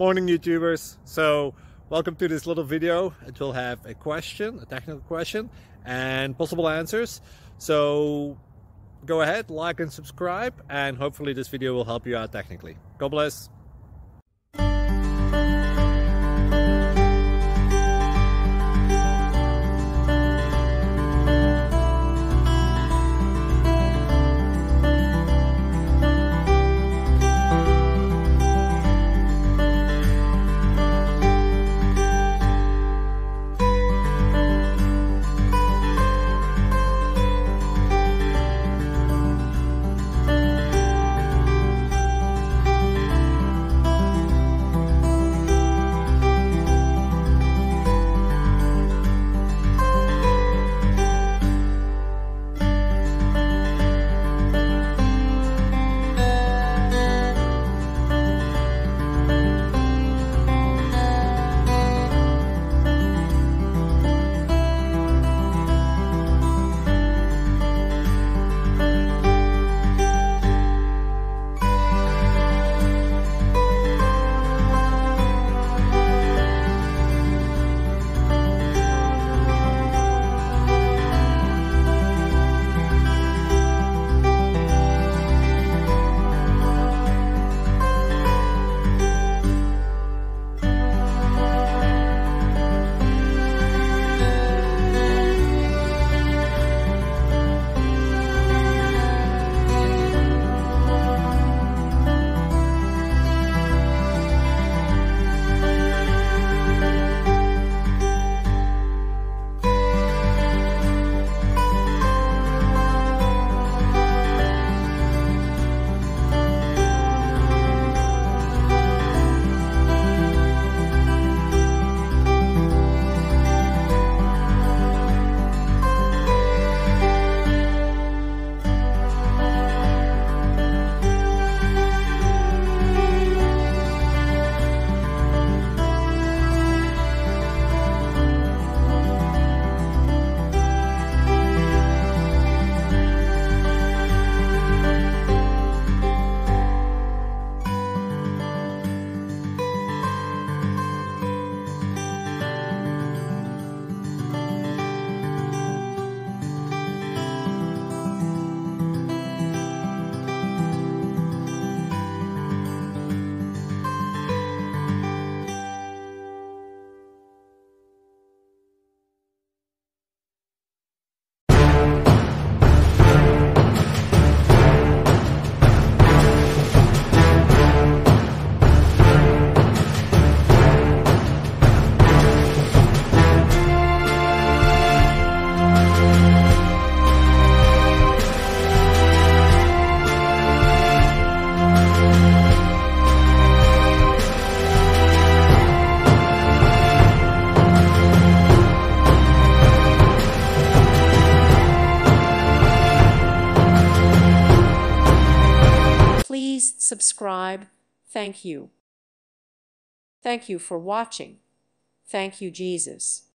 Morning YouTubers. So welcome to this little video. It will have a question, a technical question, and possible answers. So go ahead, like and subscribe, and hopefully this video will help you out technically. God bless. Please subscribe. Thank you. Thank you for watching. Thank you, Jesus.